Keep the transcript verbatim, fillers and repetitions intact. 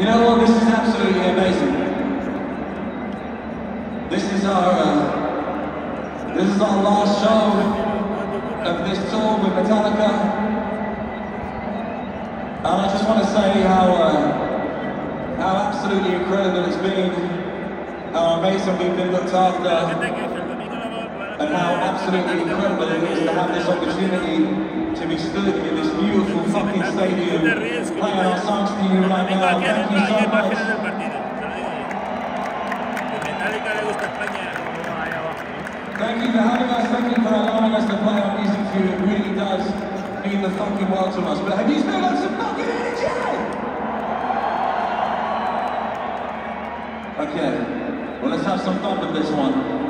You know what? This is absolutely amazing. This is our uh, this is our last show of this tour with Metallica, and I just want to say how uh, how absolutely incredible it's been, how amazing we've been looked after. And how absolutely incredible it is to have this opportunity to be stood in this beautiful fucking stadium playing our songs to you right now. Thank you so much. Thank you for having us, thank you for allowing us to play our music to you. It really does mean the fucking world to us. But have you still got some fucking energy? Okay, well let's have some fun with this one.